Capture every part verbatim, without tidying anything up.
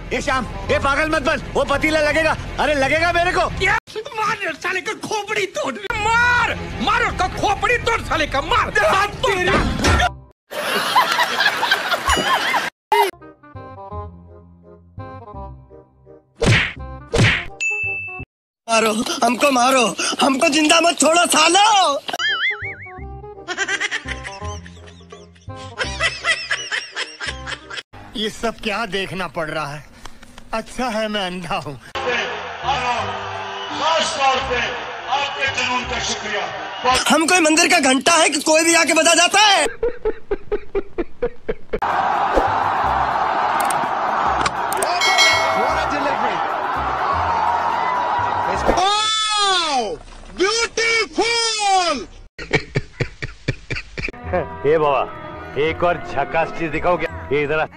ये शाम, ये पागल मत बन, वो पतीला लगेगा। अरे लगेगा मेरे को। मार साले का खोपड़ी तोड़, मार मार का खोपड़ी तोड़ साले का, मार मारो हमको, मारो हमको, जिंदा मत छोड़ो सालो। ये सब क्या देखना पड़ रहा है? अच्छा है मैं अंधा हूँ। खास तौर पे आपके जुनून का शुक्रिया। हम कोई मंदिर का घंटा है कि कोई भी आके बजा जाता है? ब्यूटीफुल। ये बाबा, एक और झकास चीज दिखाओ क्या? ये जरा।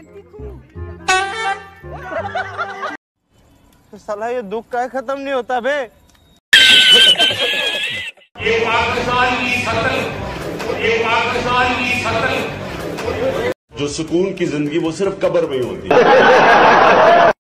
तो साला ये दुख का खत्म नहीं होता बे। ये पाकिस्तान की सकल, ये पाकिस्तान की सकल। जो सुकून की जिंदगी वो सिर्फ कब्र में ही होती है।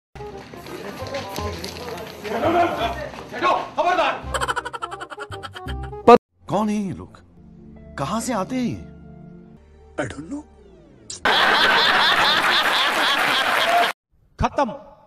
कौन है ये लोग? कहां से आते हैं? I don't know. खत्म।